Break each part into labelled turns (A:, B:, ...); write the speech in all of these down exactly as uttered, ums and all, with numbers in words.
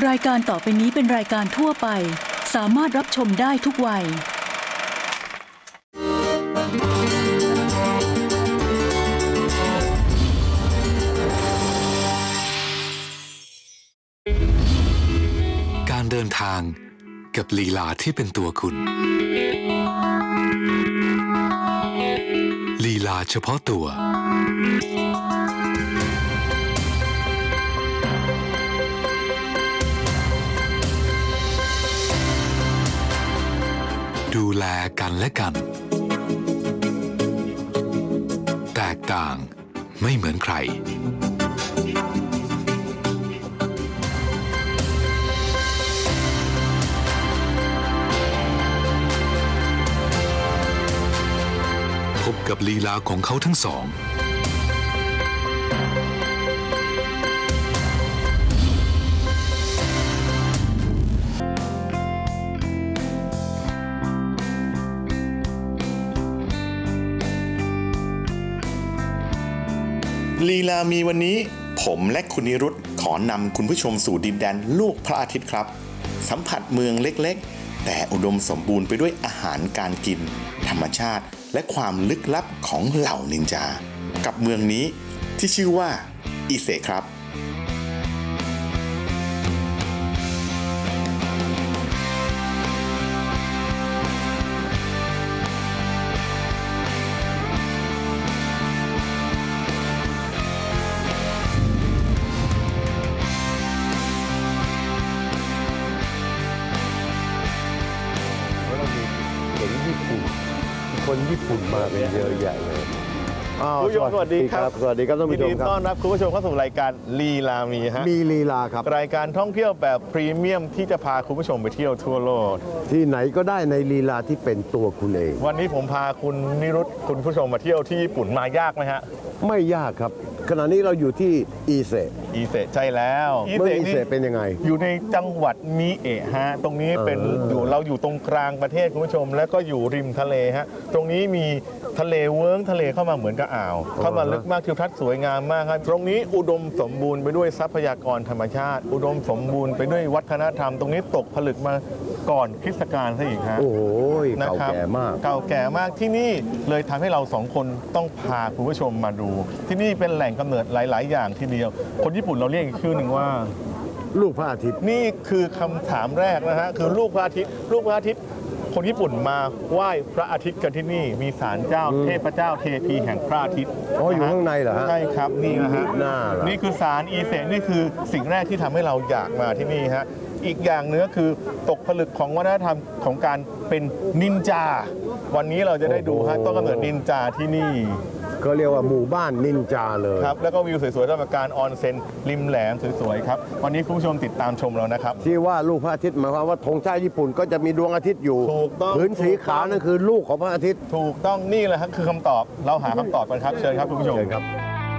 A: รายการต่อไปนี้เป็นรายการทั่วไปสามารถรับชมได้ทุกวัย
B: การเดินทางกับลีลาที่เป็นตัวคุณลีลาเฉพาะตัวดูแลกันและกันแตกต่างไม่เหมือนใครพบกับลีลาของเขาทั้งสอง
C: ลีลามีวันนี้ผมและคุณนิรุตขอนำคุณผู้ชมสู่ดินแดนลูกพระอาทิตย์ครับสัมผัสเมืองเล็กๆแต่อุดมสมบูรณ์ไปด้วยอาหารการกินธรรมชาติและความลึกลับของเหล่านินจากับเมืองนี้ที่ชื่อว่าอิเซครับ
D: คนญี่ปุ่นมาเป็นเยอะแยะเลย
E: คุณผู้ชมสวัสดีครับ
D: สวัสดีครับท่านผู้ชมครับ
E: ยินดีต้อนรับคุณผู้ชมเข้าสู่รายการลีลามีฮะ
D: มีลีลาครับ
E: รายการท่องเที่ยวแบบพรีเมียมที่จะพาคุณผู้ชมไปเที่ยวทั่วโลก
D: ที่ไหนก็ได้ในลีลาที่เป็นตัวคุณเอง
E: วันนี้ผมพาคุณนิรุตคุณผู้ชมมาเที่ยวที่ญี่ปุ่นมายากไหมฮะ
D: ไม่ยากครับขณะนี้เราอยู่ที่อิเซ
E: อิเซใช่แล้ว
D: เมืองอิเซเป็นยังไง
E: อยู่ในจังหวัดมิเอะฮะตรงนี้เป็นอยู่เราอยู่ตรงกลางประเทศคุณผู้ชมแล้วก็อยู่ริมทะเลฮะตรงนี้มีทะเลเวิ้งทะเลเข้ามาเหมือนกับอ่าวเข้ามาลึกมากทิวทัศน์สวยงามมากครับตรงนี้อุดมสมบูรณ์ไปด้วยทรัพยากรธรรมชาติอุดมสมบูรณ์ไปด้วยวัฒนธรรมตรงนี้ตกผลึกมาก่อนคริสตกาลซะอีกฮะ
D: โอ้โหเก่าแก่มาก
E: เก่าแก่มากที่นี่เลยทำให้เราสองคนต้องพาคุณผู้ชมมาดูที่นี่เป็นแหล่งกำเนิดหลายๆอย่างทีเดียวคนญี่ปุ่นเราเรียกอีกชื่อหนึ่งว่า
D: ลูกพระอาทิตย์
E: นี่คือคำถามแรกนะฮะคือลูกพระอาทิตย์ลูกพระอาทิตย์คนญี่ปุ่นมาไหว้พระอาทิตย์กันที่นี่มีศาลเจ้าเทพเจ้าเทพีแห่งพระอาทิตย์
D: อ๋ออยู่ข้างในเหรอฮะ
E: ใช่ครับนี่นะฮะ
D: น
E: นี่คือศาลอิเซนี่คือสิ่งแรกที่ทำให้เราอยากมาที่นี่ฮะอีกอย่างนึงก็คือตกผลึกของวัฒนธรรมของการเป็นนินจาวันนี้เราจะได้ดูฮะต้นกำเนิดนินจาที่นี่
D: ก็เรียกว่าหมู่บ้านนินจาเลย
E: ครับแล้วก็วิวสวยๆสำหรับการออนเซ็นริมแหลมสวยๆครับวันนี้คุณผู้ชมติดตามชมเรานะครับ
D: ที่ว่าลูกพระอาทิตย์หมายความว่าธงชาติญี่ปุ่นก็จะมีดวงอาทิตย์อยู่
E: ถูกต้อง
D: พื้นสีขาวนั่นคือลูกของพระอาทิตย์
E: ถูกต้องนี่แหละครับคือคำตอบเราหาคำตอบกันครับเชิญครับคุณผู้ชม
D: เชิญครับ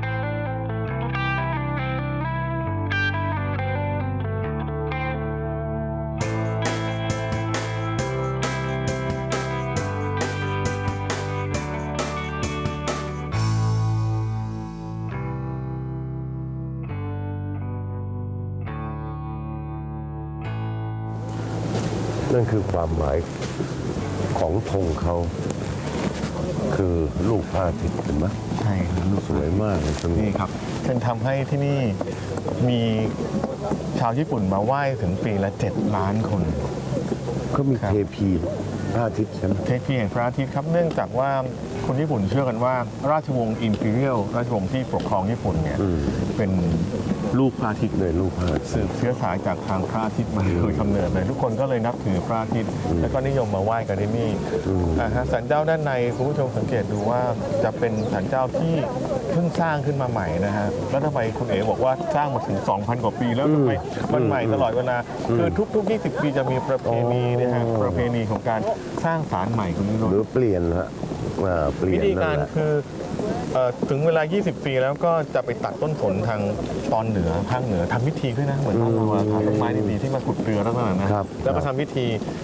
D: นั่นคือความหมายของธงเขาคือลูกพระอาทิตย์เห็นไหม
E: ใช่
D: สวยมากเลยตรงนี้
E: ครับจึงทำให้ที่นี่มีชาวญี่ปุ่นมาไหว้ถึงปีละเจ็ดล้านคน
D: ก็มีเทพีพระอาทิตย์ใช่ไหม
E: เทพีแห่งพระอาทิตย์ครับเนื่องจากว่าคนญี่ปุ่นเชื่อกันว่าราชวงศ์อิมพีเรียลราชวงศ์ที่ปกครองญี่ปุ่นเนี่ยเป็นลูกพระอาทิตย์
D: เลยลูกพระอาทิตย์
E: สืบเชื้อสายจากทางพระอาทิตย์มาโดยกำเนิดเลยทุกคนก็เลยนับถือพระอาทิตย์แล้วก็นิยมมาไหว้กันที่นี่ศาลเจ้าด้านในคุณผู้ชมสังเกตดูว่าจะเป็นศาลเจ้าที่เพิ่งสร้างขึ้นมาใหม่นะฮะแล้วทำไมคุณเอ๋บอกว่าสร้างมาถึง สองพัน กว่าปีแล้วทำไมมันใหม่ตลอดเวลาคือทุกๆยี่สิบปีจะมีประเพณีนะฮะประเพณีของการสร้างศาลใหม่คุณนิรุต
D: หรือเปลี่ยนฮะ
E: วิธีการคือถึงเวลายี่สิบปีแล้วก็จะไปตัดต้นสนทางตอนเหนือภาคเหนือทำพิธีด้วยนะเหมือนเราทำต้นไม้ดีๆที่มาขุดเรือลักษณะนั้นแล้วก็ทำพิธี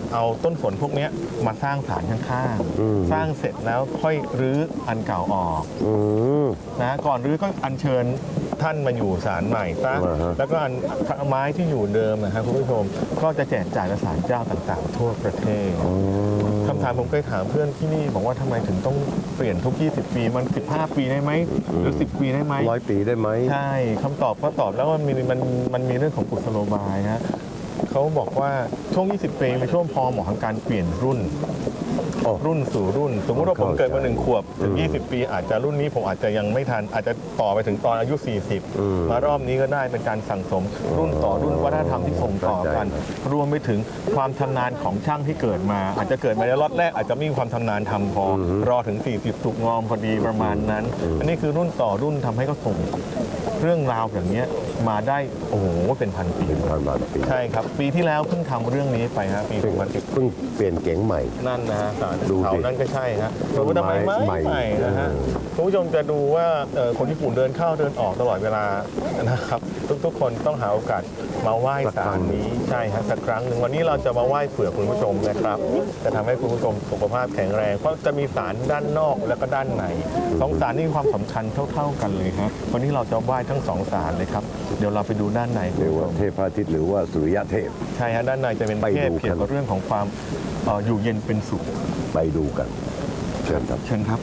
E: เอาต้นฝนพวกนี้มาสร้างศาลข้างๆสร้างเสร็จแล้วค่อยรื้ออันเก่าออกนะก่อนรื้อก็อัญเชิญท่านมาอยู่ศาลใหม่ซะแล้วก็อันไม้ที่อยู่เดิมนะครับคุณผู้ชมก็จะแจกจ่ายกับศาลเจ้าต่างๆทั่วประเทศคำถามผมเคยถามเพื่อนที่นี่บอกว่าทำไมถึงต้องเปลี่ยนทุกยี่สิบปีมันสิบห้าปีได้ไหมหรือสิบปีได้ไหม
D: ร้อยปีได้ไหม
E: ใช่คำตอบก็ตอบแล้วมันมีมันมันมีเรื่องของกุศโลบายฮะเขาบอกว่าช่วงยี่สิบปีเป็นช่วงพอเหมาะของการเปลี่ยนรุ่นรุ่นสู่รุ่นสมมติว่าผมเกิดมาหนึ่งขวบถึงยี่สิบปีอาจจะรุ่นนี้ผมอาจจะยังไม่ทันอาจจะต่อไปถึงตอนอายุสี่สิบมารอบนี้ก็ได้เป็นการสั่งสมรุ่นต่อรุ่นวัฒนธรรมที่ส่งต่อกันรวมไปถึงความชำนาญของช่างที่เกิดมาอาจจะเกิดมาในล็อตแรกอาจจะไม่มีความชำนาญทำพอรอถึงสี่สิบสุกงอมพอดีประมาณนั้นอันนี้คือรุ่นต่อรุ่นทำให้เขาส่งเรื่องราวอย่างนี้มาได้โอ้โหเป็นพันปีใช่ครับปีที่แล้วเพิ่งทำเรื่องนี้ไปฮะปีสองพันสิบ
D: เพิ่งเปลี่ยนเก๋งใหม่
E: นั่นนะฮะดูเขานั่นก็ใช่ฮะดูทำไมไม่ใหม่นะฮะคุณผู้ชมจะดูว่าคนญี่ปุ่นเดินเข้าเดินออกตลอดเวลานะครับทุกๆคนต้องหาโอกาสมาไหว้ศาลนี้ใช่ฮะสักครั้งหนึ่งวันนี้เราจะมาไหว้เผื่อคุณผู้ชมนะครับจะทำให้คุณผู้ชมสุขภาพแข็งแรงเพราะจะมีศาลด้านนอกและก็ด้านในสองศาลนี้มีความสำคัญเท่าๆกันเลยฮะวันนี้เราจะไหว้ทั้งสองศาลเลยครับเดี๋ยวเราไปดูด้านใน
D: เรียกว่าเทพอาทิตย์หรือว่าสุริยะเทพ
E: ใช่ฮะด้านในจะเป็นเทพเกี่ยวกับเรื่องของความอยู่เย็นเป็นสุข
D: ไปดูกันเชิญครับ
E: เชิญครับ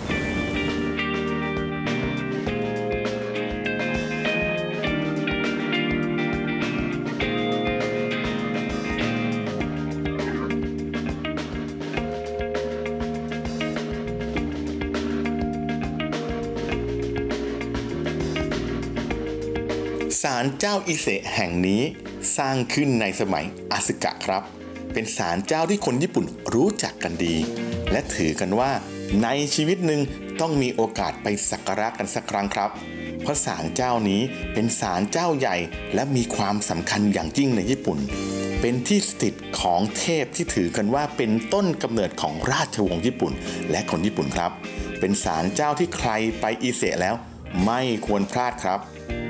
C: ศาลเจ้าอิเซะแห่งนี้สร้างขึ้นในสมัยอาสึกะครับเป็นศาลเจ้าที่คนญี่ปุ่นรู้จักกันดีและถือกันว่าในชีวิตหนึ่งต้องมีโอกาสไปสักการะกันสักครั้งครับเพราะศาลเจ้านี้เป็นศาลเจ้าใหญ่และมีความสำคัญอย่างยิ่งในญี่ปุ่นเป็นที่สถิตของเทพที่ถือกันว่าเป็นต้นกำเนิดของราชวงศ์ญี่ปุ่นและคนญี่ปุ่นครับเป็นศาลเจ้าที่ใครไปอิเซะแล้วไม่ควรพลาดครับ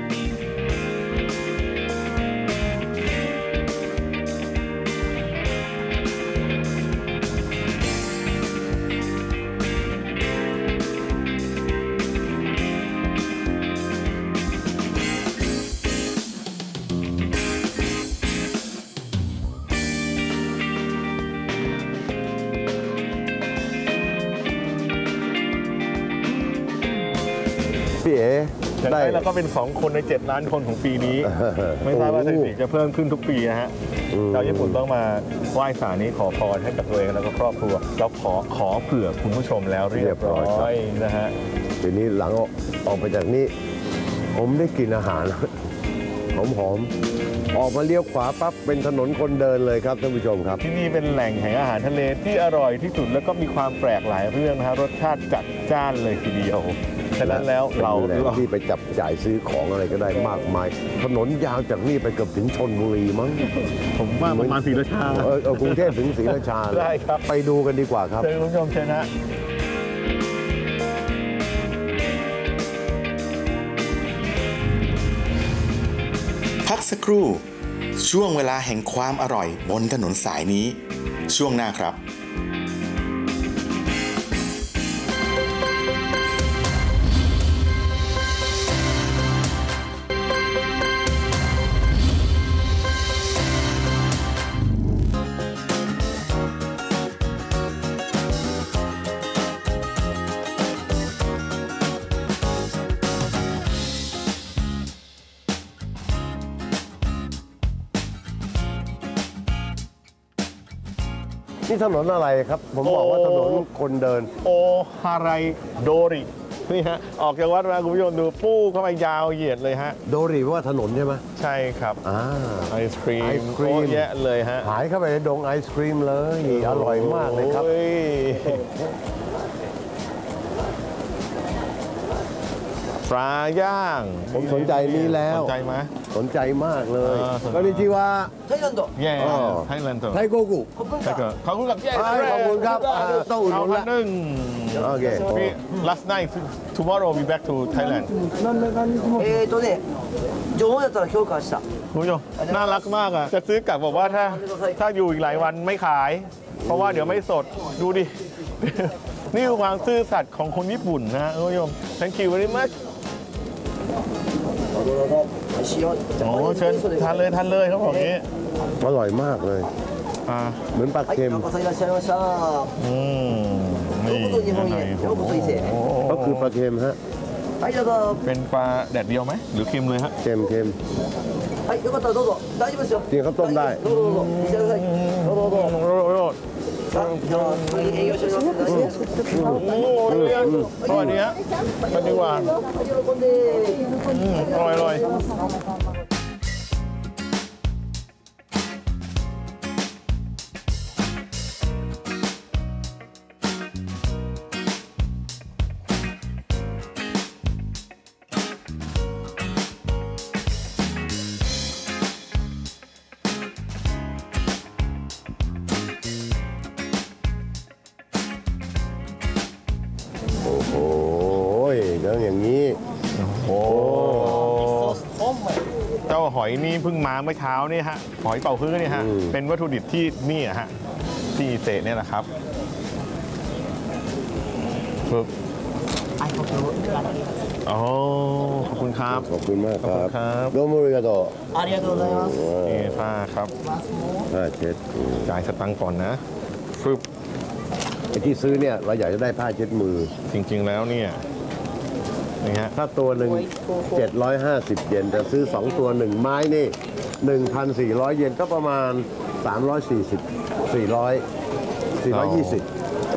D: พี่เอ๋
E: ได้แล้วก็เป็นสองคนในเจ็ดล้านคนของปีนี้ไม่ทราบว่าสถิติจะเพิ่มขึ้นทุกปีนะฮะชาวญี่ปุ่นต้องมาไหว้ศาลนี้ขอพรให้กับตัวเองแล้วก็ครอบครัวแล้วขอขอเผื่อคุณผู้ชมแล้วเรียบร้อยนะฮะ
D: ทีนี้หลังออกไปจากนี้ผมได้กินอาหารหอมหอมออกมาเลี้ยวขวาปั๊บเป็นถนนคนเดินเลยครับท่านผู้ชมครับ
E: ที่นี่เป็นแหล่งแห่งอาหารทะเลที่อร่อยที่สุดแล้วก็มีความแปลกหลายเรื่องนะฮะรสชาติจัดจ้านเลยทีเดียวฉะนั้นแล้วเรา
D: ที่ไปจับจ่ายซื้อของอะไรก็ได้มากมายถนนยาวจากนี่ไปเกือบถึงชลบุรีมั้ง
E: ผมว่าประมาณศรีราชา
D: เออกรุงเทพถึงศรีราชา
E: ได้ครับ
D: ไปดูกันดีกว่าครับ
E: เชิญคุณผู้ชมเชิญนะ
C: พักสักครู่ช่วงเวลาแห่งความอร่อยบนถนนสายนี้ช่วงหน้าครับ
D: นี่ถนนอะไรครับผมบอกว่าถนนคนเดิน
E: โอฮาไรโดรินี่ฮะออกจากวัดมาคุณผู้ชมดูปู้เข้าไปยาวเหยียดเลยฮะ
D: โดริว่าถนนใช่ไหม
E: ใช่ครับ
D: อ่า
E: ไอศครีมโอ้แยะเลยฮะ
D: หายเข้าไปในดงไอศครีมเลยอร่อยมากเลยครับ
E: ปลาย่าง
D: ผมสนใจนี้แล้ว
E: สนใจไหม
D: สนใจมากเลยก็นี่ชื่อว่า
E: ไทยแลนด์แย่ไทยแลนด์
D: ไทยโกกุ
E: ขอบคุณครับขอบคุณครับ
D: ขอบคุณครับต้องอุ่นละ
E: หนึ่ง
D: โอเค
E: last night tomorrow we back to Thailand
F: えーとね上手だったら評価した。
E: คุณผู้ชมน่ารักมากอ่ะจะซื้อกลับบอกว่าถ้าถ้าอยู่อีกหลายวันไม่ขาย เพราะว่าเดี๋ยวไม่สดดูดิ นี่คือความซื่อสัตย์ของคนญี่ปุ่นนะคุณผู้ชม thank you very much โอ้เชิญทานเลยทานเลยเขาบอกอย่างนี้
D: อร่อยมากเลย
E: อ่า
D: เหมือนปลาเค็ม
E: อืมนี่โอ้โห
D: ก็คือปลาเค็มฮะ
E: เป็นปลาแดดเดียวไหมหรือเค็มเลยฮะ
D: เค็มเค็ม
F: はいよかったらどうぞ大丈夫ですよ。
D: จริงเขาต้มได้
F: どうぞどうぞ召し上がってください。どうぞどうぞ。
E: โรด
F: さあじゃあ普通に営業しておりますので大丈夫です。
E: โอ้โหสวัสดีฮะกันดีกว่า
F: 喜んで。
E: อร่อยอร่อย
D: โอ้ยแล้วอย่างนี้
E: โอ้เจ้าหอยนี่เพิ่งมาเมื่อเช้านี่ฮะหอยเป่าฮื้อนี่ฮะเป็นวัตถุดิบที่นี่อะฮะที่อิเซเนี่ยแหละครับฝึกโอ้ขอบคุณครับ
D: ขอบคุณมากค
E: ขอบ
D: รั
E: คุ
D: บ
E: ณครับ
D: โดโมริกาโต
F: ありがとうございます。
E: นี่ผ้าครับ
D: ผ้าเช็ด
E: จ่ายสตังค์ก่อนนะฟึบ
D: ไอ้ที่ซื้อเนี่ยเราอยากจะได้ผ้าเช็ดมือ
E: จริงๆแล้วเนี่ยนี่ฮะ
D: ถ้าตัวหนึ่งเจ็ดร้อยห้าสิบเยนแต่ซื้อสองตัวหนึ่งไม้นี่หนึ่งพันสี่ร้อยเยนก็ประมาณสามร้อยสี่สิบ สี่ร้อย สี่ร้อยยี่สิบ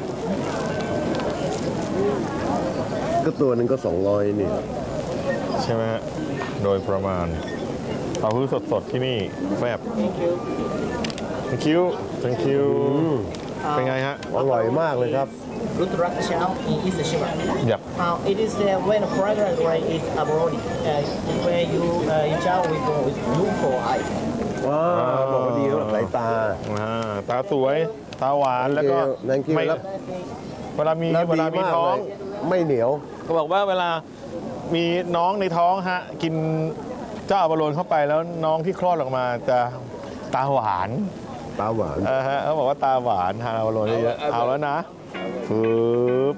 D: ก็ตัวหนึ่งก็สองร้อยนี่
E: ใช่ไหมฮะโดยประมาณเป่าฮื้อสดๆที่นี่แบบ thank you thank you เป็นไงฮะ
D: อร่อยมากเลยครับ
F: Good luck channel in East Shiba.
E: อยาก
F: Uh, it is uh, when fragrance right is abroad. Uh, when you uh, in China we go with look for eye.
D: ว้าวบอกว่าดีสำหรับสายตา
E: อ่าตาสวยตาหวานแล้วก็
D: Thank you
E: ไม่
D: ครับ
E: เวลามี
D: แล้ว
E: เว
D: ดี
E: ลามี
D: มาก
E: ท้อ
D: เล
E: ง
D: ยไม่เหนียว
E: เขาบอกว่าเวลามีน้องในท้องฮะกินเจ้าอัปโลนเข้าไปแล้วน้องที่คลอดออกมาจะตาหวาน
D: ตาหวาน
E: เออฮะเขาบอกว่าตาหวานทานอัปโลนเยอะๆเอาแล้วนะปึ๊บ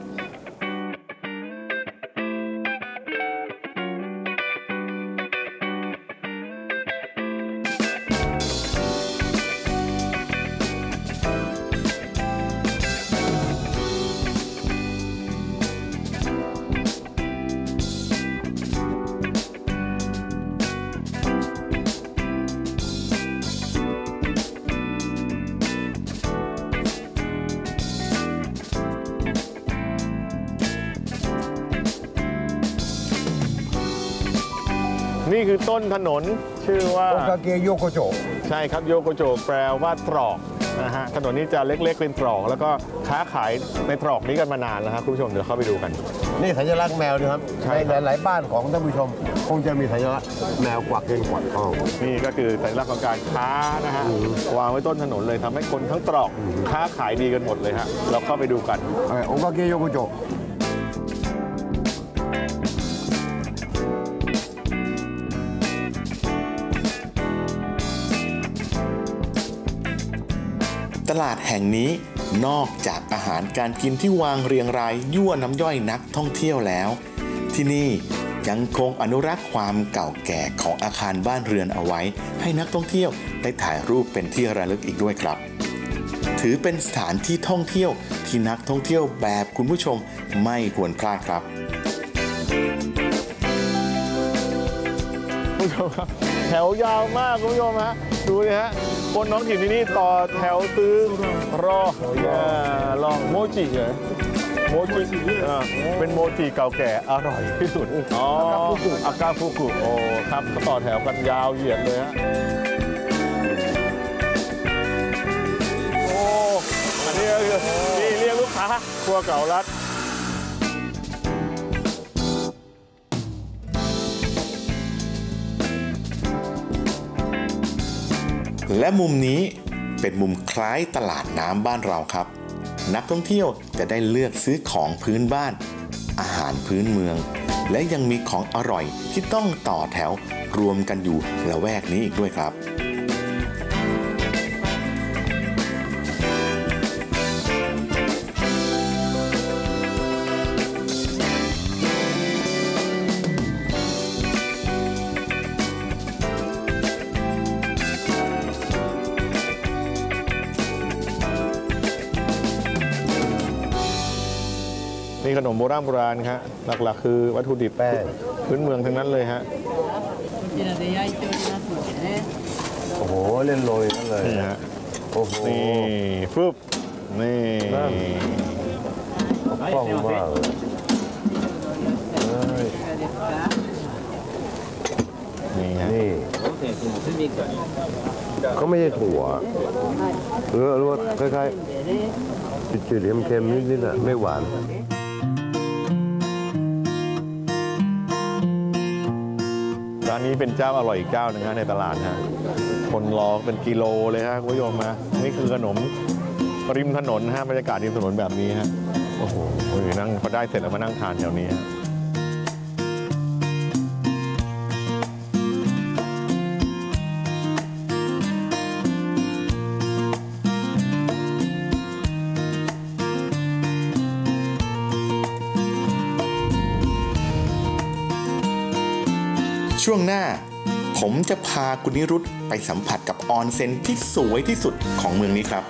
E: นี่คือต้นถนนชื่อว่า
D: โอกาเกโยโกโจ
E: ใช่ครับโยโกโจแปลว่าตรอกนะฮะถนนนี้จะเล็กๆเป็นตรอก แล้วก็ค้าขายในตรอกนี้กันมานานแล้วครับคุณผู้ชมเดี๋ยวเข้าไปดูกัน
D: นี่สัญลักษณ์แมวนะครับ
E: ใช่
D: ในหลายๆบ้านของท่านผู้ชม คงจะมีสัญลักษณ์แมวกวักเงินกวักทอง
E: นี่ก็คือสัญลักษณ์ของการค้านะฮะวางไว้ต้นถนนเลยทำให้คนทั้งตรอกค้าขายดีกันหมดเลยฮะเราเข้าไปดูกัน
D: โอกาเกโยโกโจ
C: ตลาดแห่งนี้นอกจากอาหารการกินที่วางเรียงรายยั่วน้ำย่อยนักท่องเที่ยวแล้ว ที่นี่ยังคงอนุรักษ์ความเก่าแก่ของอาคารบ้านเรือนเอาไว้ ให้นักท่องเที่ยวได้ถ่ายรูปเป็นที่ระลึกอีกด้วยครับ ถือเป็นสถานที่ท่องเที่ยวที่นักท่องเที่ยวแบบคุณผู้ชมไม่ควรพลาดครับ
E: คุณผู้ชมครับแถวยาวมากคุณผู้ชมฮะดูเลยฮะคนน้องถิ่นที่นี่ต่อแถวซื้อรออย่ารอโมจิเหรอโมจิอ่าเป็นโมจิเก่าแก่อร่อยที่สุดอ๋ออากาฟุกุโอ้ครับก็ต่อแถวกันยาวเหยียดเลยฮะโอ้อันนี้ก็คือนี่เรียกลูกค้าครัวเก่ารัด
C: และมุมนี้เป็นมุมคล้ายตลาดน้ำบ้านเราครับนักท่องเที่ยวจะได้เลือกซื้อของพื้นบ้านอาหารพื้นเมืองและยังมีของอร่อยที่ต้องต่อแถวรวมกันอยู่ละแวกนี้อีกด้วยครับ
E: นี่ขนมโบราณโบราณครับหลักๆคือวัตถุดิบแป้งพื้นเมืองทั้งนั้นเลยฮะ
D: โอ้โหเล่นโรยนั่นเลย
E: นี่ฮะ
D: โอ้โห
E: นี่ฟึบนี่
D: ป้องมากเลย
E: นี่ฮะ
D: นี่เขาไม่ใช่ถั่วหรือหรือว่าคล้ายๆจืดๆเค็มๆนิดๆน่ะไม่หวาน
E: ร้านนี้เป็นเจ้าอร่อยอีกเจ้าหนึงฮะในตลาดฮะคนรอเป็นกิโลเลยฮะคุณผู้ชมฮะนี่คือขนมริมถนนฮะบรรยากาศริมถนนแบบนี้ฮะโอ้โหนั่งพอได้เสร็จแล้วมานั่งทานแถวนี้ฮะ
C: ช่วงหน้าผมจะพาคุณนิรุตไปสัมผัสกับออนเซ็นที่สวยที่สุดของเมืองนี้ครับ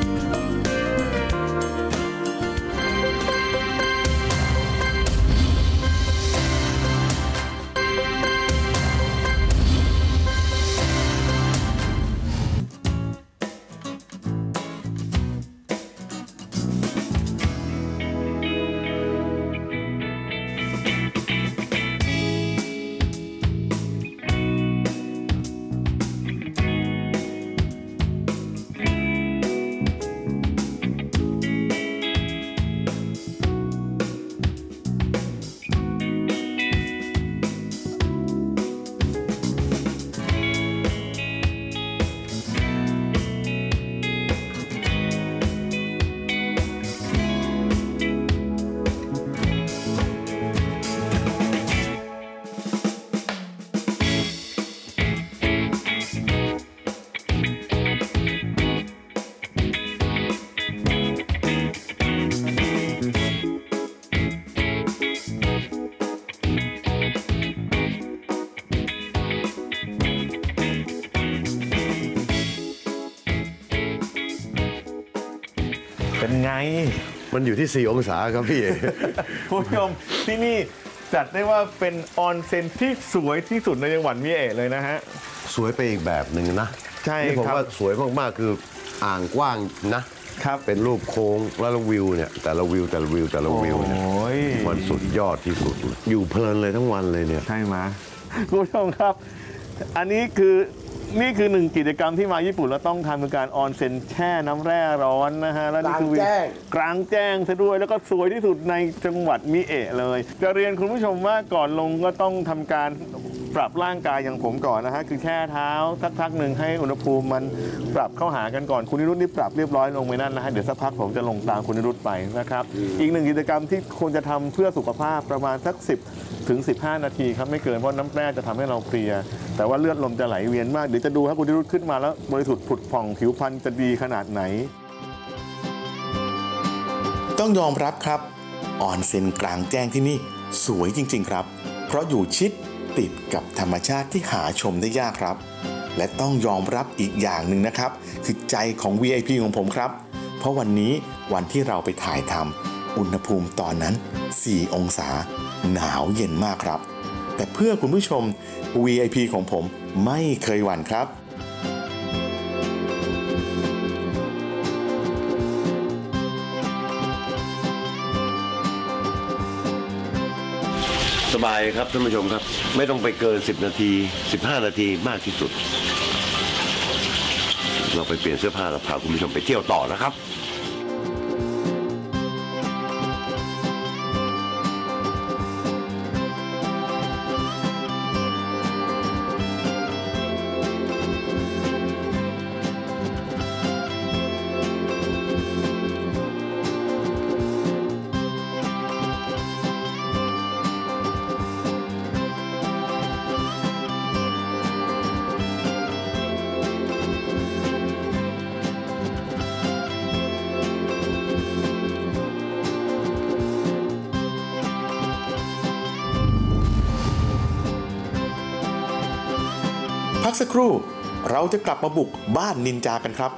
E: เป็นไง
D: มันอยู่ที่สี่องศาครับพี่
E: คุณผู้ชมที่นี่จัดได้ว่าเป็นออนเซ็นที่สวยที่สุดในจังหวัดมิเอะเลยนะฮะ
D: สวยไปอีกแบบหนึ่งนะ
E: ใช่
D: นี่ผม
E: ครับ
D: ว่าสวยมากๆคืออ่างกว้างนะครับ เป็นรูปโค้งแล้ววิวเนี่ยแต่ละวิวแต่ละวิวแต่ละวิวเนี่ย
E: โอ้ย
D: มันสุดยอดที่สุดอยู่เพลินเลยทั้งวันเลยเนี่ย
E: ใช่ไหมคุณผู้ชมครับ อันนี้คือนี่คือหนึ่งกิจกรรมที่มาญี่ปุ่นแล้วต้องทำคือการออนเซ็นแช่น้ำแร่ร้อนนะฮะแล้วนี่คือก
D: ลางแจ้ง
E: กลางแจ้งซะด้วยแล้วก็สวยที่สุดในจังหวัดมิเอะเลยจะเรียนคุณผู้ชมว่าก่อนลงก็ต้องทำการปรับร่างกายอย่างผมก่อนนะฮะคือแช่เท้าสักพักหนึ่งให้อุณหภูมิมันปรับเข้าหากันก่อนคุณนิรุตนี่ปรับเรียบร้อยลงไปนั่นนะฮะเดี๋ยวสักพักผมจะลงตามคุณนิรุตไปนะครับอีกหนึ่งกิจกรรมที่ควรจะทำเพื่อสุขภาพประมาณสักสิบถึงสิบห้านาทีครับไม่เกินเพราะน้ำแร่จะทำให้เราเพลียแต่ว่าเลือดลมจะไหลเวียนมากเดี๋ยวจะดูครับคุณนิรุตขึ้นมาแล้วบริสุทธิ์ผุดผ่องผิวพรรณจะดีขนาดไหน
C: ต้องยอมรับครับออนเซ็นกลางแจ้งที่นี่สวยจริงๆครับเพราะอยู่ชิดติดกับธรรมชาติที่หาชมได้ยากครับและต้องยอมรับอีกอย่างหนึ่งนะครับคือใจของ วี ไอ พี ของผมครับเพราะวันนี้วันที่เราไปถ่ายทำอุณหภูมิตอนนั้นสี่องศาหนาวเย็นมากครับแต่เพื่อคุณผู้ชม วี ไอ พี ของผมไม่เคยหวั่นครับ
D: สบายครับท่านผู้ชมครับไม่ต้องไปเกินสิบนาทีสิบห้านาทีมากที่สุดเราไปเปลี่ยนเสื้อผ้าแล้วพาคุณผู้ชมไปเที่ยวต่อนะครับ
C: สักครู่เราจะกลับมาบุกบ้านนินจากันครับ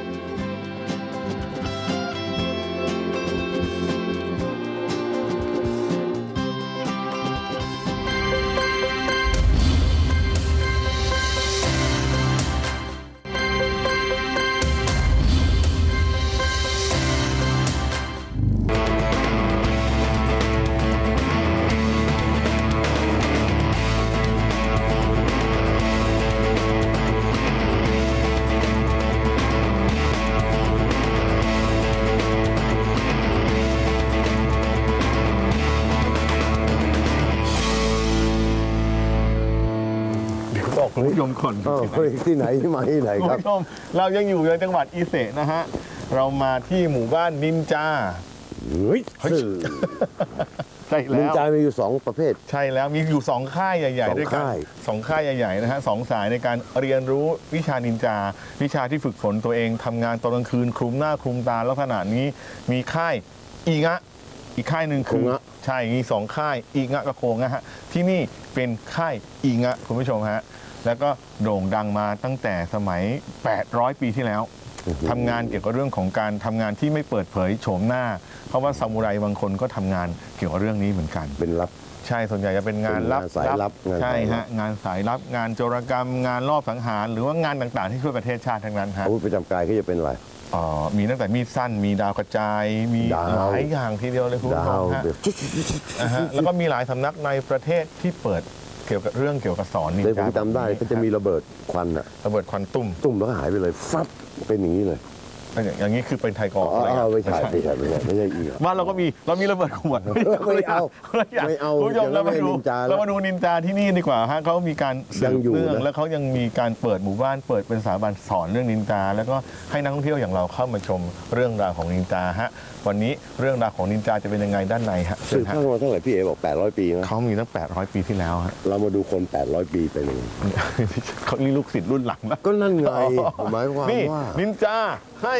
E: คุณผู้ชมก่อน
D: ที่ไหนที่มาที่ไหน
E: คุณ
D: ครับ
E: ผู้ชมเรายังอยู่ในจังหวัดอิเซนะฮะเรามาที่หมู่บ้านนินจา
D: เฮ้ย
E: ใช่
D: นิน
E: แล้ว
D: จามีอยู่สองประเภท
E: ใช่แล้วมีอยู่สองค่ายใหญ่
D: สอง
E: ๆด้วยกัน
D: ค่าย
E: สองค่ายใหญ่ๆนะฮะสองสายในการเรียนรู้วิชานินจา วิชาที่ฝึกฝนตัวเองทำงานตอนกลางคืนคลุมหน้าคลุมตาลักษณะนี้มีค่ายอีงะอีกค่ายหนึ่งคือใช่มีสองค่ายอีงะกับโคงะฮะที่นี่เป็นค่ายอีงะคุณผู้ชมฮะแล้วก็โด่งดังมาตั้งแต่สมัยแปดร้อยปีที่แล้วทำงานเกี่ยวกับเรื่องของการทำงานที่ไม่เปิดเผยโฉมหน้าเพราะว่าซามูไรบางคนก็ทำงานเกี่ยวกับเรื่องนี้เหมือนกัน
D: เป็นลับ
E: ใช่ส่วนใหญ่จะเป็นงานลับ
D: สายลับ
E: ใช่ฮะงานสายลับงานโจรกรรมงานลอบสังหารหรือว่างานต่างๆที่ช่วยประเทศชาติทั้งนั้นฮะ
D: อาวุธประจำกายก็จะเป็นอะไร
E: อ๋อมีตั้งแต่มีดสั้นมีดาวกระจายมีหลายอย่างทีเดียวเลยคุณผู้ชมฮะแล้วก็มีหลายสำนักในประเทศที่เปิดเกี่ยวกับเรื่องเกี่ยวกับสอนนินจา
D: เลยผมจำได้ก็จะมีระเบิดควันอะ
E: ระเบิดควันตุ่ม
D: ตุ่มแล้วก็หายไปเลยฟับเป็นอย่างนี้เลย
E: อย่างนี้คือเป็นไทยกอล์ฟอะไร
D: ไม่ใช่ไม่ใช่ไม่ใช่ไม่ใช่อีก
E: บ้านเราก็มีเรามีระเบิดขวด
D: ไม่เอาไม่เอา
E: คุณผู้ชมเรามาดูเรามาดูนินจาที่นี่ดีกว่าฮะเขามีการสืบเนื่องแล้วเขายังมีการเปิดหมู่บ้านเปิดเป็นสถาบันสอนเรื่องนินจาแล้วก็ให้นักท่องเที่ยวอย่างเราเข้ามาชมเรื่องราวของนินจาฮะวันนี้เรื่องราวของนินจาจะเป็นยังไงด้านในฮะ
D: สืบทอดมาเท่าไหร่พี่เอบอกแปดร้อยปีนะ
E: เขามีตั้งแปดร้อยปีที่แล้วฮะ
D: เรามาดูคนแปดร้อยปีไปเลย
E: เขานี่ลูกศิษย์รุ่นหลังนะ
D: ก็นั่นไงหมายความว่า
E: นินจาให้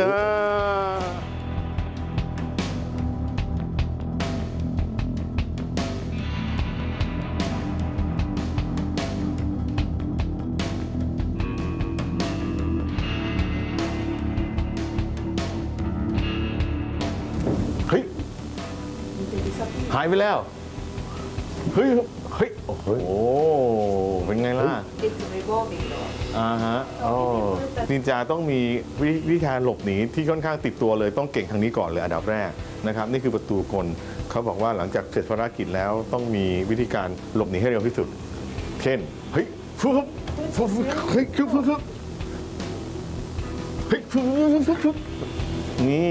E: เฮ้ยหายไปแล้วเฮ้ยเฮ้ยโอ้โหเป็นไงล่ะอ่าฮะโอ้นินจาต้องมีวิชาหลบหนีที่ค่อนข้างติดตัวเลยต้องเก่งทางนี้ก่อนเลยอันดับแรกนะครับนี่คือประตูกลเขาบอกว่าหลังจากเสร็จภารกิจแล้วต้องมีวิธีการหลบหนีให้เร็วที่สุดเช่นเฮ้ยฟุ๊บฟุ๊บเฮ้ยฟุ๊บฟุ๊บฟุ๊บเฮ้ยฟุ๊บฟุ๊บฟุ๊บนี่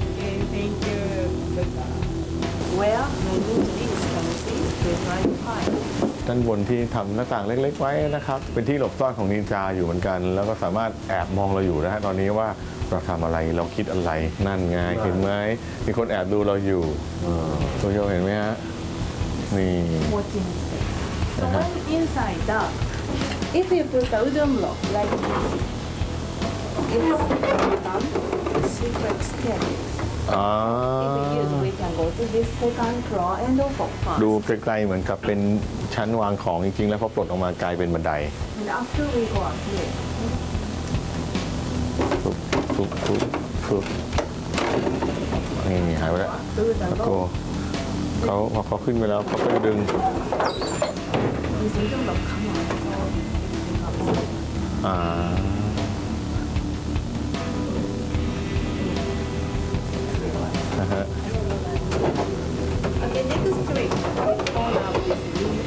E: ด้านบนที่ทำหน้าต่างเล็กๆไว้นะครับเป็นที่หลบซ่อนของนินจาอยู่เหมือนกันแล้วก็สามารถแอบมองเราอยู่นะฮะตอนนี้ว่าเราทำอะไรเราคิดอะไรนั่นไงเห็นไหมมีคนแอบดูเราอยู่ตัวโยเห็นไหมฮะนี่
G: So when inside that, if you put the udon block like this, it's secret staircase. If we use, we can go to this second floor and go for fun.
E: ดูไกลๆเหมือนกับเป็นชั้นวางของจริงๆแล้วพอปลดออกมากลายเป็นบันได
G: And after we go up here.
E: ฟุบฟุบฟุบนี่หายไปแล้วแล้วก็เขาพอเขาขึ้นไปแล้วเขาก็ดึงอ่านะฮะ
G: Okay, next trick. All of this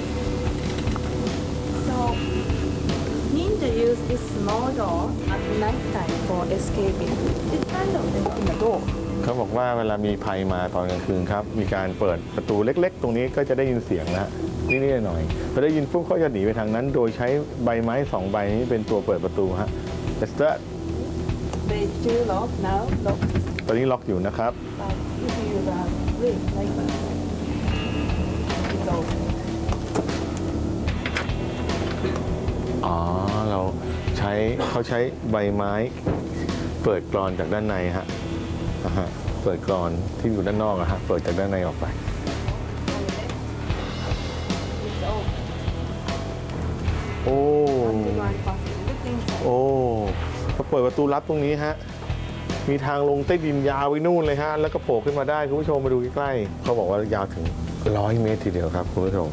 G: So, ninja use this small door at night time for escaping. It's kind of open the door.
E: เขาบอกว่าเวลามีภัยมาตอนกลางคืนครับมีการเปิดประตูเล็กๆตรงนี้ก็จะได้ยินเสียงนะนิดๆหน่อยพอได้ยินปุ๊บเขาจะหนีไปทางนั้นโดยใช้ใบไม้สองใบนี้เป็นตัวเปิดประตูฮะ Let's start.
G: They still lock now. Lock.
E: ตอนนี้ล็อกอยู่นะครับ
G: But if you have ring like that, it's open.
E: อ๋อเราใช้เขาใช้ใบไม้เปิดกรอนจากด้านในฮะเปิดกรอนที่อยู่ด้านนอกอะฮะเปิดจากด้านในออกไปโอ้
G: underground passage. Look inside.
E: โอ้พอเปิดประตูลับตรงนี้ฮะมีทางลงใต้ดินยาวไปนู่นเลยฮะแล้วก็โผล่ขึ้นมาได้คุณผู้ชมมาดูใกล้ๆเขาบอกว่ายาวถึงร้อยเมตรทีเดียวครับคุณผู้ชม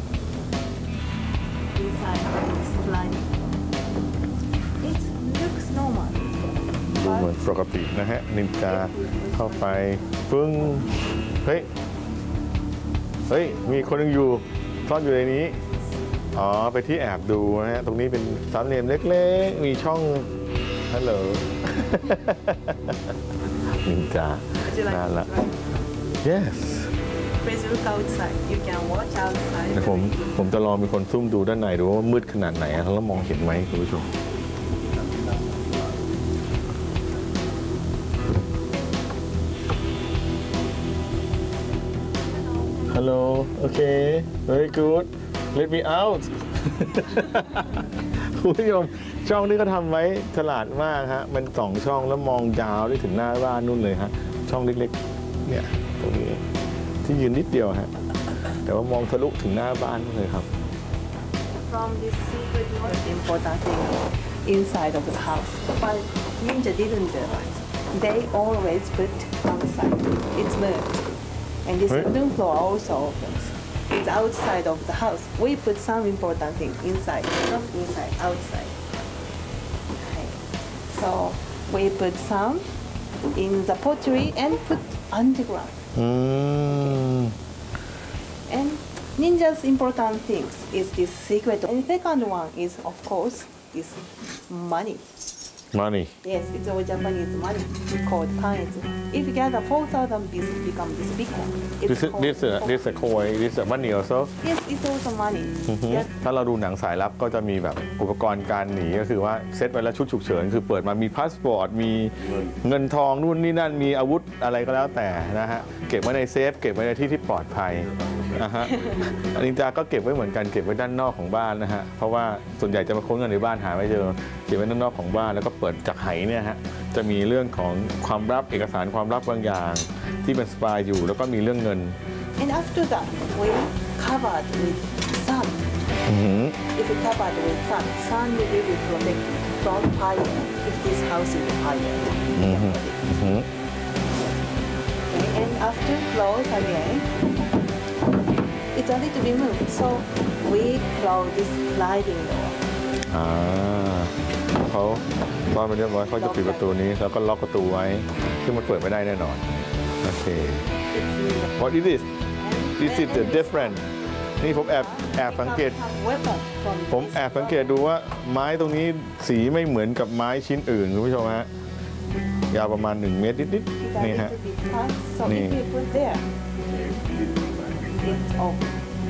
G: Inside is sliding. It looks normal.
E: ดูเหมือนปกตินะฮะนินจาเข้าไปปึ้งเฮ้ยเฮ้ยมีคนนึงอยู่ซ่อนอยู่ในนี้อ๋อไปที่แอบดูนะฮะตรงนี้เป็นสามเหลี่ยมเล็กๆมีช่องฮัลโหล นินจา
G: Would you like
E: น่า
G: to
E: รัก
G: try?
E: yes
G: Please look outside. You can watch outside.
E: เดี๋ยวผมผมจะลองมีคนซุ่มดูด้านในดูว่ามืดขนาดไหนอะแล้วมองเห็นไหมคุณผู้ชมฮัลโหลโอเค very good let me out คุณผู้ชมช่องนี้ก็ทำไว้ฉลาดมากฮะมันสองช่องแล้วมองยาวได้ถึงหน้าบ้านนู่นเลยฮะช่องเล็กๆเนี่ยตรงนี้ที่ยืนนิดเดียวฮะแต่ว่ามองทะลุถึงหน้าบ้านนู่นเลยครับ
G: From this secret door, the important thing inside of the house. But Ninja didn't do it. They always put outside. It's moved. And this
E: Right.
G: wooden floor also opens. It's outside of the house. We put some important thing inside, not inside, outside. Okay. So we put some in the pottery and put underground.
E: อืม
G: And Ninja's important things is this secret. And second one is, of course, is money.
E: money
G: Yes, it's all Japanese money called kanetsu. If you gather four thousand pieces, become this big one. It's
E: this is
G: called
E: this is this is a coin this is a money also
G: Yes, it's also money.
E: อือฮึ
G: Yes.
E: ถ้าเราดูหนังสายลับก็จะมีแบบอุปกรณ์การหนีก็คือว่าเซตไว้แล้วชุดฉุกเฉินคือเปิดมามีพาสปอร์ตมีเงินทองนู่นนี่นั่นมีอาวุธอะไรก็แล้วแต่นะฮะเก็บไว้ในเซฟเก็บไว้ในที่ที่ปลอดภัยนะฮะนินจาก็เก็บไว้เหมือนกันเก็บไว้ด้านนอกของบ้านนะฮะเพราะว่าส่วนใหญ่จะมาค้นกันในบ้านหาไม่เจอเก็บไว้ด้านนอกของบ้านแล้วก็เปิดจากไหเนี่ยฮะจะมีเรื่องของความลับเอกสารความลับบางอย่างที่เป็นสปายอยู่แล้วก็มีเรื่องเงิน
G: And after that, we covered with sun.
E: อือหือ
G: If you covered with sun, sun will really protect from fire. If this house is fire,
E: Mhm. Mhm.
G: Okay, and after close again, it's a little bit moved. So we close this sliding door.
E: อ่าเขาตอนไปเรียบร้อยเขาจะปิดประตูนี้แล้วก็ล็อกประตูไว้ซึ่งมันเปิดไม่ได้แน่นอนโอเค What is this This is the different นี่ผมแอบแอบสังเกต
G: Weapon from
E: ผมแอบสังเกตดูว่าไม้ตรงนี้สีไม่เหมือนกับไม้ชิ้นอื่นคุณผู้ชมฮะยาวประมาณหนึ่งเมตรนิด
G: It's
E: ๆ
G: a
E: นี่
G: little
E: ฮะ
G: bit tight. So
E: Nee.
G: if you put there, it's open.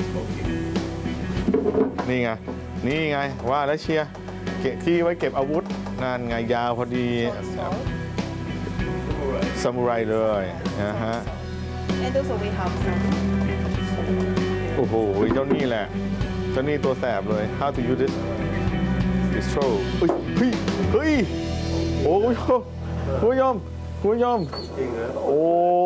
E: นี่ไงนี่ไงว่าแล้วเชียร์เก็บที่ไว้เก็บอาวุธนั่นไงยาวพอดี
G: So,
E: ซามูไรเลยนะฮะ
G: and also we have some.
E: โอ้โหเจ้านี่แหละเจ้านี่ตัวแสบเลย how to use this this throw เฮ้ยเฮ้ยเฮ้ยโอ้คุณผู้ชมคุณผู้ชมคุณผู้ชมโอ้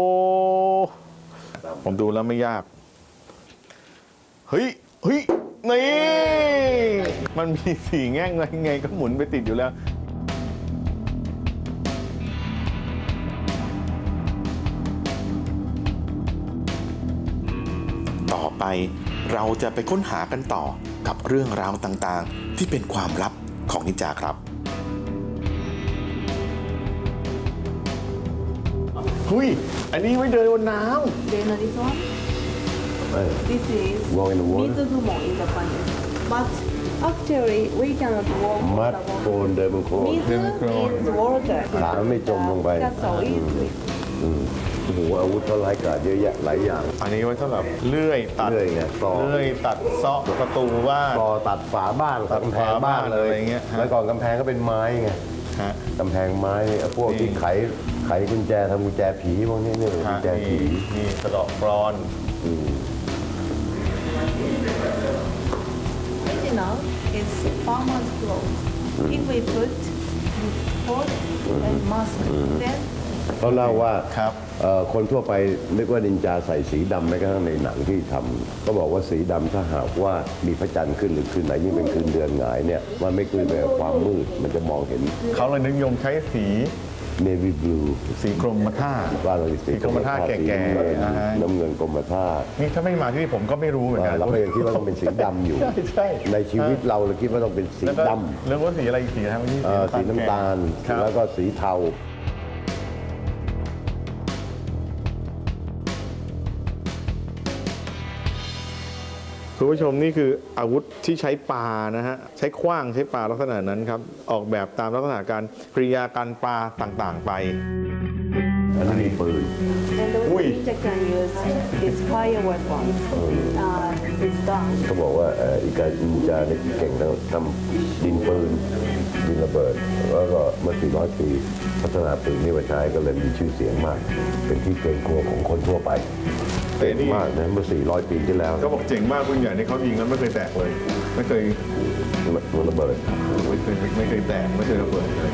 E: ผมดูแล้วไม่ยากเฮ้ยเฮ้ยนี่มันมีสี่แง่งไงไงก็หมุนไปติดอยู่แล้ว
C: ต่อไปเราจะไปค้นหากันต่อกับเรื่องราวต่างๆ ที่เป็นความลับของนินจาครับ
E: หุยอันนี้ไว้เดินบนน้
G: Do you know this one?
D: Hey,
G: This is
D: Walk in the water?
G: Mizugumo in Japanese. But actually, we cannot walk
D: มัด
G: on
D: โคล
G: the
D: นเดินบนโคลน
G: water. Mizu is water.
D: ขาไม่จมลงไป
G: That's so easy.
D: อืมโอ้โหอาวุธเขาร้ายกาจเยอะแยะหลายอย่าง
E: ำอันนี้ไว้สำหรับเลื่อยตัด
D: เลื่อยไงซอ
E: เลื่อยตัดเซาะประตูบ้าน
D: ต่อตัดฝาบ้านตัดกำแพงบ้านเลย
E: อะไรเงี้ยฮะ
D: แล้วก่อนกำแพงก็เป็นไม้ไง
E: ฮะ
D: กำแพงไม้เนี่ยพวกที่
E: นี่
D: ไขไขกุญแจทำกุญแจผีพวกนี้เนี่ยกุ
E: ฮะ
D: ญแจผี
E: นี่นี่กระดอกกรอน
G: Original is farmer's clothes. If we put coat and mask, then
D: เขาเล่าว่า
E: ครับ
D: เอ่อคนทั่วไปนึกว่านินจาใส่สีดำแม้กระทั่งในหนังที่ทำก็บอกว่าสีดำถ้าหากว่ามีพระจันทร์ขึ้นหรือคืนไหนยิ่งเป็นคืนเดือนหงายเนี่ยมันไม่คืนแบบความมืดมันจะมองเห็น
E: เขาเลยนิยมใช้สี
D: navy blue
E: สีกรมท่า
D: บ้านเรา
E: สีกรมท่าแก่ๆ
D: สีน้ำเงิน
E: อ่าฮะ
D: น้ำเงินกรมท่า
E: นี่ถ้าไม่มาที่นี่ผมก็ไม่รู้เหมือนกัน
D: เราก็ยังคิดว่าต้องเป็นสีดำอยู่
E: ใช่ใช่
D: ในชีวิตเราเราคิดว่าต้องเป็นสี
E: แล้วก็
D: ด
E: เรื่องว่าสีอะไรอีกสีนะครับที่
D: ำเอ่อสีน้ำตาล
E: ครับ
D: แล้วก็สีเทา
E: คุณผู้ชมนี่คืออาวุธที่ใช้ปานะฮะใช้ขว้างใช้ปาลักษณะนั้นครับออกแบบตามลักษณะการกริยาการปาต่างๆไป
D: อันนั้นมีปืน
G: And the
E: Ui.
G: ninja can use this fire weapon. Uh, it's done.
D: เขาบอกว่าเอ่ออีกาอินจาเนี่ยเก่งทางทำดินปืนดินระเบิด แล้วก็เมื่อสี่ร้อยปีพัฒนาปืนนี้มาใช้ก็เลยมีชื่อเสียงมาก เป็นที่เกรงกลัวของคนทั่วไปเก่งมากนะเมื่อสี่ร้อยปีที่แล้ว
E: ก็บอกเจ๋งมากปืนใหญ่ที่เขายิงแล้วไม่เคยแตกเลย ไม่เคย
D: ตัวระเบิด
E: ไม่เคยไม่เคยแตกไม่เคยระเบิดเลย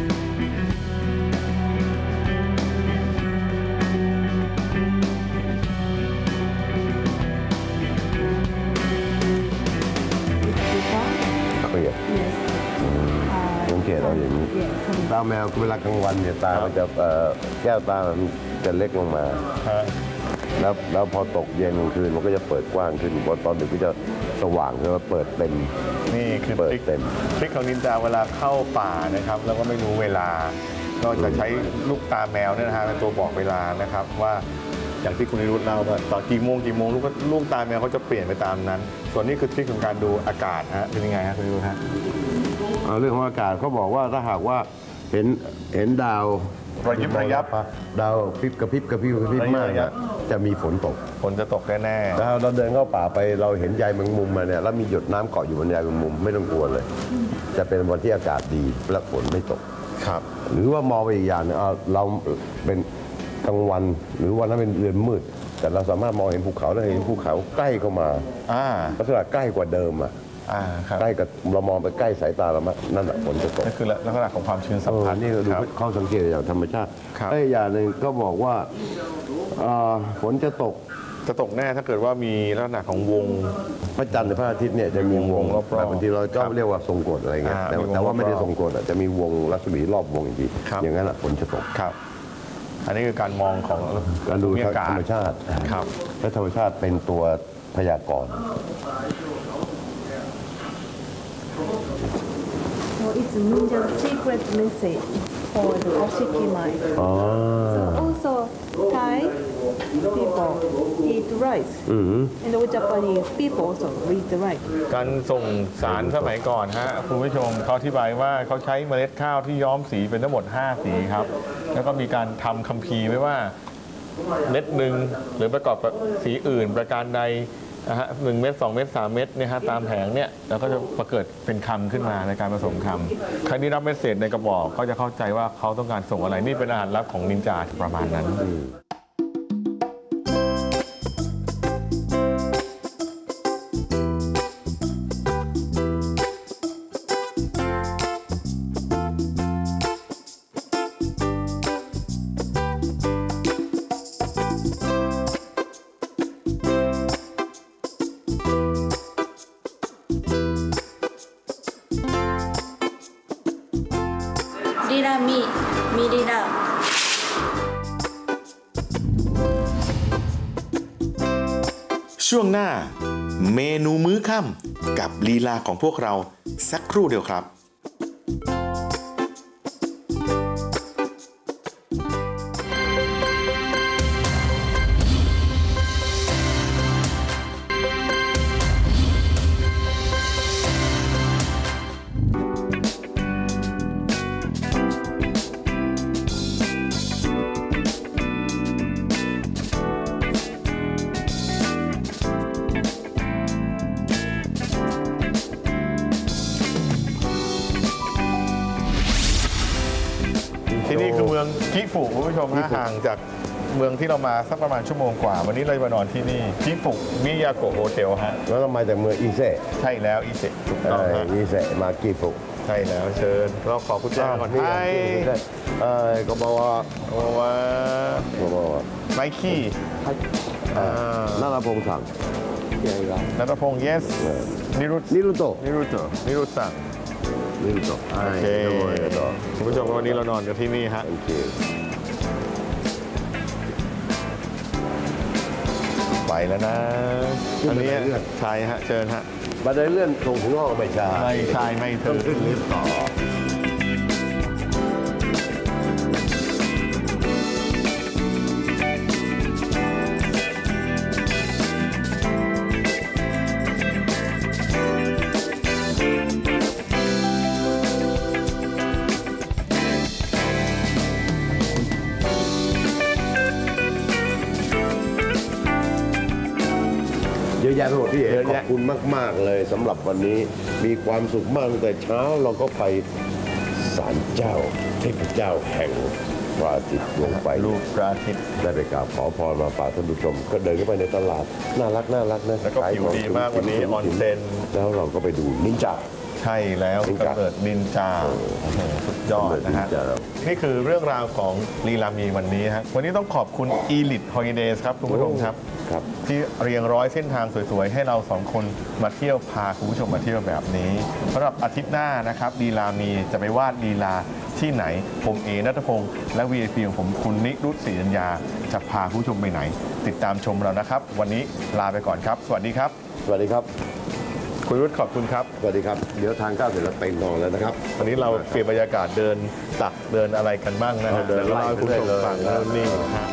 D: เปรียบ
G: Yes.
D: สังเกตเราอย่างนี้
G: Yes.
D: ตาแมวเวลากลางวันเนี่ยตามันจะเอ่อแก้วตามันจะเล็กลงมา แล้วแล้วพอตกเย็นกลางคืนมันก็จะเปิดกว้างขึ้นพอตอนดึกก็จะสว่างแล้วเปิดเต็ม
E: นี่คือ
D: เปิด
E: ทริค
D: เต็ม
E: ทริคของนินจาเวลาเข้าป่านะครับ แล้วก็ไม่รู้เวลา ก็จะใช้ลูกตาแมวเนี่ยนะฮะเป็นตัวบอกเวลานะครับ ว่าอย่างที่คุณนิรุตเล่าว่าตอนกี่โมงกี่โมงลูกลูกตาแมวเขาจะเปลี่ยนไปตามนั้น ส่วนนี้คือทริคของการดูอากาศฮะเป็นยังไงฮะคุณนิรุตฮะ
D: เอาเรื่องของอากาศเขาบอกว่าถ้าหากว่าเห็นเห็นดาว
E: ระยิบระยับ
D: ดาวพริบกระพริบกระพริบกระพริบมาก
E: ระยิบระยับ
D: จะมีฝนตก
E: ฝนจะตกแน่
D: ถ้าเราเดินเข้าป่าไปเราเห็นใยแมงมุมมาเนี่ยแล้วมีหยดน้ำเกาะอยู่บนใยแมงมุมไม่ต้องกลัวเลย จะเป็นวันที่อากาศดีและฝนไม่ตก
E: ๆครับ
D: หรือว่ามองไปอีกอย่างหนึงเอาเราเป็นกลางวันหรือวันนั้นเป็นเดือนมืด แต่เราสามารถมองเห็นภูเขาแล้วเห็นภูเขาใกล้เข้ามา
E: อ่า
D: ลักษณะใกล้กว่าเดิมอ่ะ
E: อ่าครับ
D: ใกล้กับเรามองไปใกล้สายตาเรามากนั่นแหละฝนจะตก
E: นั่นคือลักษณะของความชื้นสัม
D: เออ
E: ผัส
D: นี่ก็ดู
E: ครับ
D: ข้อสังเกตจากธรรมชาติ
E: ครับ
D: ไอ้อย่างหนึ่งก็บอกว่าเอ่อฝนจะตก
E: จะตกแน่ถ้าเกิดว่ามีลักษณะของวง
D: พระจันทร์หรือพระอาทิตย์เนี่ยจะมีวง
E: วงรอบๆ
D: แบบบางทีเราชอบ
E: ครับ
D: เรียกว่าทรงกฎอะไรเงี้ย
E: อ่า
D: แต่
E: มีวง
D: แต่ว่าไม่ได้
E: รอบๆ
D: ทรงกฎอะจะมีวงรัศมีรอบวงอีกที
E: ครับ
D: อย่างนั้นอะฝนจะตก
E: ครับ อันนี้คือการมองของ
D: การดู
E: ภูมิอากาศ
D: ธรรมชาติ
E: ครับ
D: และธรรมชาติเป็นตัวพยากรณ์
G: So it's ninja's secret message for the Oshiki mind.
D: อ๋อ
G: So also Thai people eat rice,
D: อือหือ
G: and the Japanese people also eat the rice.
E: การส่งสารสมัยก่อนฮะคุณผู้ชมเขาอธิบายว่าเขาใช้เมล็ดข้าวที่ย้อมสีเป็นทั้งหมด ห้า สีครับ แล้วก็มีการทำคัมภีร์ไว้ว่าเม็ดหนึ่งหรือประกอบกับสีอื่นประการใดนะฮะหนึ่งเม็ดสองเม็ดสามเม็ดเนี่ยฮะตามแผงเนี่ยแล้วก็จะประเกิดเป็นคำขึ้นมาในการผสมคำใครที่รับเมสเสจในกระบอกเขาจะเข้าใจว่าเขาต้องการส่งอะไรนี่เป็นอาหารลับของนินจาประมาณนั้น
H: リラミミリラ
C: ช่วงหน้า เมนูมื้อค่ำกับลีลาของพวกเราสักครู่เดียวครับ
E: ที่นี่คือเมืองกิฟุคุณผู้ชมฮะห่างจากเมืองที่เรามาสักประมาณชั่วโมงกว่า วันนี้เราจะมานอนที่นี่กิฟุมิยาโกะโฮเทลฮะ
D: แล้วก็มาจากเมืองอีเซะ
E: ใช่แล้วอีเซถูก
D: เอ
E: ต้อง
D: อ
E: ฮะ
D: อีเซะมากีฟุ
E: ใช่แล้วเชิญเราขอกุญแจก่อน
D: นี่
E: ไอ้
D: เอ่อก็บอกว่า
E: โอ้ว่า
D: ก็บอกว่า
E: ไมคี้อ่า
D: นาราพงษ์สั่ง
E: นัทพงษ์ yes นิรุต
D: นิรุโตะ
E: นิรุตโตนิรุตสั่ง
D: นิรุโตะ
E: โอเคคุณผู้ชมวันนี้เรานอนกันที่นี่ฮะ
D: โอเค
E: ไปแล้วนะอันนี้ชายฮะเชิญฮะ
D: บันไดเลื่อนส่งถึงห้องไม่ใช่
E: ไม่ชายไม่เธ
D: ต้อง
E: อ
D: ขึ้นลิฟต์ต่อ เยอะแยะไปหมดพี่เอ๋ขอบคุณมากๆเลยสำหรับวันนี้มีความสุขมากตั้งแต่เช้าเราก็ไปศาลเจ้าเทพเจ้าแห่งพระอาทิตย์ลงไป
E: ลูกพระอาทิตย์
D: ได้ไปกราบขอพรมาฝากท่านผู้ชมก็เดินเข้าไปในตลาดน่ารักน่ารักนะ
E: แล้วก็ผิวดีมากวันนี้ออนเซ็น
D: แล้วเราก็ไปดูนินจา
E: ใช่แล้ว
D: นินจา
E: กำเนิดนินจาโอ้โหสุดยอดนะฮะ
D: นินจา
E: นี่คือเรื่องราวของลีลามีวันนี้ฮะวันนี้ต้องขอบคุณ Elite Holidays ครับคุณผู้ชมครับ
D: ครับ
E: ที่เรียงร้อยเส้นทางสวยๆ ให้เราสองคนมาเที่ยวพาคุณผู้ชมมาเที่ยวแบบนี้สำหรับอาทิตย์หน้านะครับลีลามีจะไปวาดลีลาที่ไหนผมเอณัฐพงศ์และ วี ไอ พี ของผมคุณนิรุตศรีจัญญาจะพาคุณผู้ชมไปไหน ติดตามชมเรานะครับ วันนี้ลาไปก่อนครับ สวัสดีครับ
D: สวัสดีครับ
E: คุณรุตขอบคุณครับ
D: สวัสดีครับเดี๋ยวทานข้าวเสร็จแล้วไปนอนแล้วนะครับ
E: วันนี้เราเปลี่ยนบรรยากาศเดินตักเดินอะไรกันบ้างนะฮะ
D: เดินไล่
E: เล่าให้คุณผู้ชมฟัง
D: ไปเรื่
E: แล้
D: อ
E: วย นี่ฮะ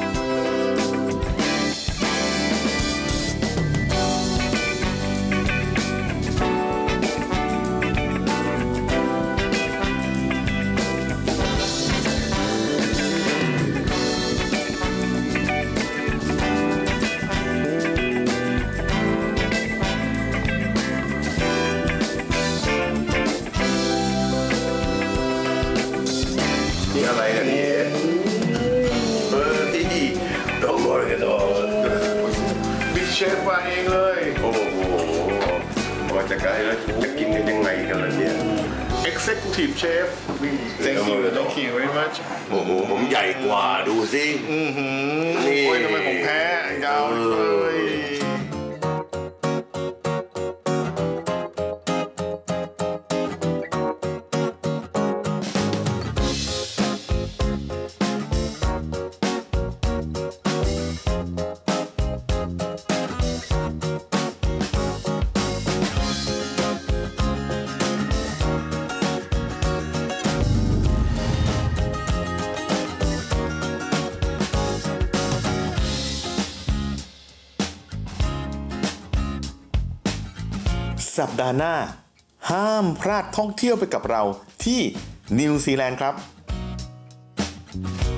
D: นี่อะไรเนี่ยนี่เออที่โดนบอลกันต่อ
E: บิ๊กเชฟมาเองเลย
D: โอ้โหว่าจะไกลแล้วจะกินกันยังไงกันล่ะเนี่ย
E: Executive Chef Thank you Thank you very much
D: โอ้โหผมใหญ่กว่าดูสินี่
E: โอ้ยทำไมผมแพ้ยาวเลย
C: สัปดาห์หน้าห้ามพลาดท่องเที่ยวไปกับเราที่นิวซีแลนด์ครับ